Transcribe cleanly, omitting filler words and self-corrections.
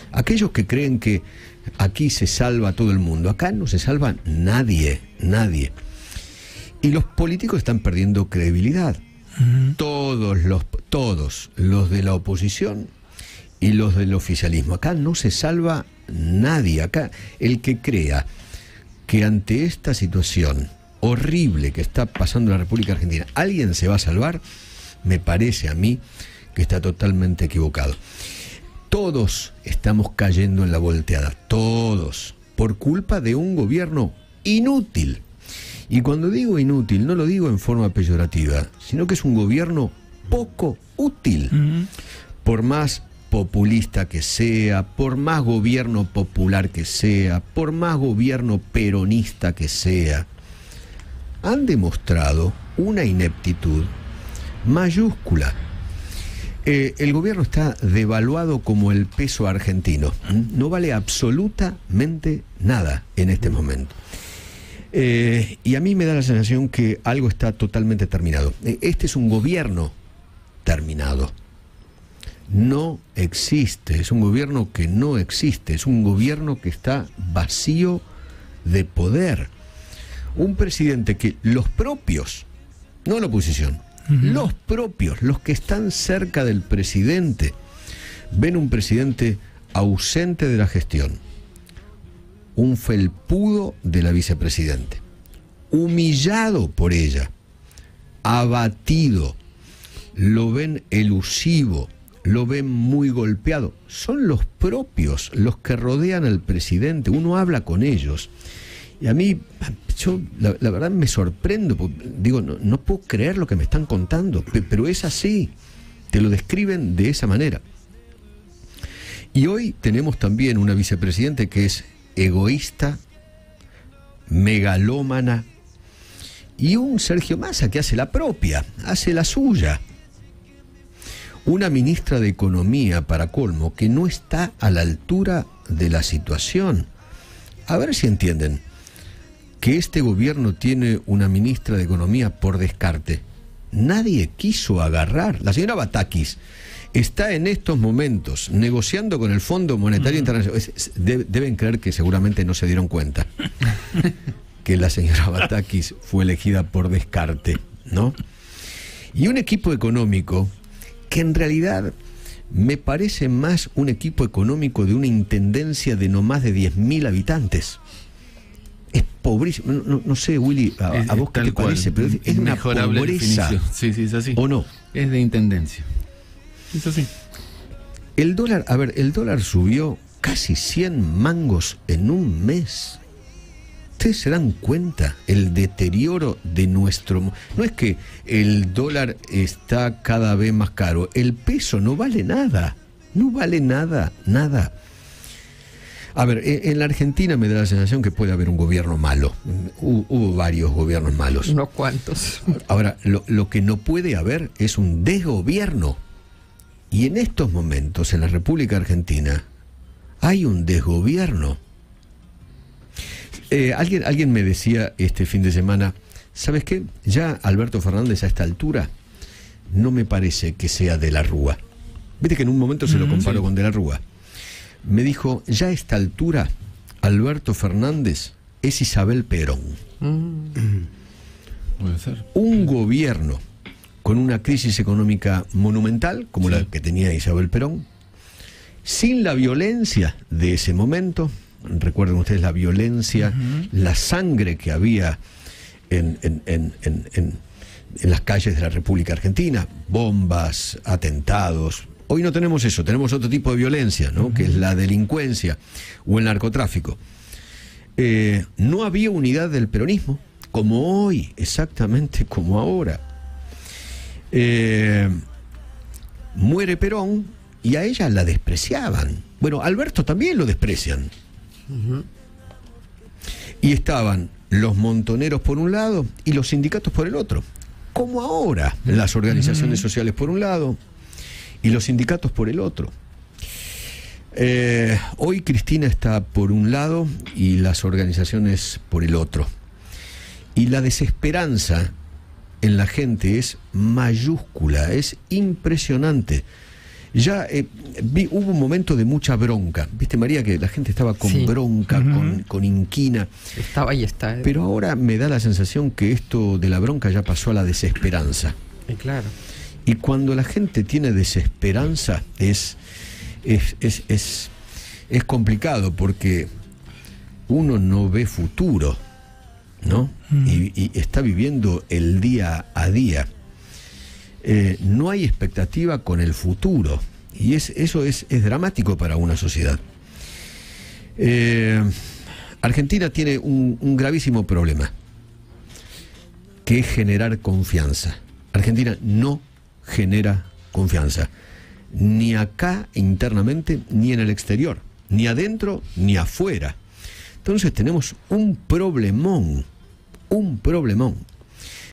Aquellos que creen que aquí se salva todo el mundo, acá no se salva nadie, nadie. Y los políticos están perdiendo credibilidad. Todos los de la oposición y los del oficialismo. Acá no se salva nadie. Acá el que crea que ante esta situación horrible que está pasando en la República Argentina alguien se va a salvar, me parece a mí que está totalmente equivocado. Todos estamos cayendo en la volteada, todos, por culpa de un gobierno inútil. Y cuando digo inútil, no lo digo en forma peyorativa, sino que es un gobierno poco útil. Por más populista que sea, por más gobierno popular que sea, por más gobierno peronista que sea, han demostrado una ineptitud mayúscula. El gobierno está devaluado como el peso argentino. No vale absolutamente nada en este momento. Y a mí me da la sensación que algo está totalmente terminado. Este es un gobierno terminado. No existe, es un gobierno que no existe, es un gobierno que está vacío de poder. Un presidente que los propios, no la oposición, los propios, los que están cerca del presidente, ven un presidente ausente de la gestión, un felpudo de la vicepresidente, humillado por ella, abatido, lo ven elusivo, lo ven muy golpeado. Son los propios los que rodean al presidente, uno habla con ellos. Y a mí, yo la verdad me sorprendo, digo, no puedo creer lo que me están contando, pero es así, te lo describen de esa manera. Y hoy tenemos también una vicepresidenta que es egoísta, megalómana, y un Sergio Massa que hace la propia, hace la suya. Una ministra de Economía, para colmo, que no está a la altura de la situación. A ver si entienden que este gobierno tiene una ministra de Economía por descarte. Nadie quiso agarrar. La señora Batakis está en estos momentos negociando con el Fondo Monetario Internacional. Deben creer que seguramente no se dieron cuenta que la señora Batakis fue elegida por descarte, ¿no? Y un equipo económico que en realidad me parece más un equipo económico de una intendencia de no más de 10.000 habitantes. Es pobrísimo. No sé, Willy, a vos qué te parece, pero es una pobreza. Sí, es así. ¿O no? Es de intendencia. Es así. El dólar subió casi 100 mangos en un mes. ¿Ustedes se dan cuenta el deterioro de nuestro... No es que el dólar está cada vez más caro, el peso no vale nada, no vale nada, nada. A ver, en la Argentina me da la sensación que puede haber un gobierno malo. Hubo varios gobiernos malos. Unos cuantos. Ahora, lo que no puede haber es un desgobierno. Y en estos momentos, en la República Argentina, hay un desgobierno. Alguien me decía este fin de semana, ¿sabes qué? Ya Alberto Fernández a esta altura no me parece que sea de la Rúa. Viste que en un momento se lo comparó con de la Rúa. Me dijo, ya a esta altura Alberto Fernández es Isabel Perón. Puede ser. Un gobierno con una crisis económica monumental, como la que tenía Isabel Perón, sin la violencia de ese momento. Recuerden ustedes la violencia, la sangre que había en las calles de la República Argentina, bombas, atentados. Hoy no tenemos eso, tenemos otro tipo de violencia, ¿no? Que es la delincuencia o el narcotráfico. No había unidad del peronismo, como hoy, exactamente como ahora. Muere Perón y a ella la despreciaban. Bueno, Alberto también lo desprecian. Y estaban los montoneros por un lado y los sindicatos por el otro, como ahora, las organizaciones sociales por un lado y los sindicatos por el otro. Hoy Cristina está por un lado y las organizaciones por el otro, y la desesperanza en la gente es mayúscula, es impresionante. Ya hubo un momento de mucha bronca. ¿Viste, María, que la gente estaba con bronca, con inquina? Estaba y está. Pero ahora me da la sensación que esto de la bronca ya pasó a la desesperanza. Claro. Y cuando la gente tiene desesperanza es complicado, porque uno no ve futuro, ¿no? Y está viviendo el día a día. No hay expectativa con el futuro, y eso es dramático para una sociedad. Argentina tiene un gravísimo problema, que es generar confianza. Argentina no genera confianza, ni acá internamente, ni en el exterior, ni adentro, ni afuera. Entonces tenemos un problemón.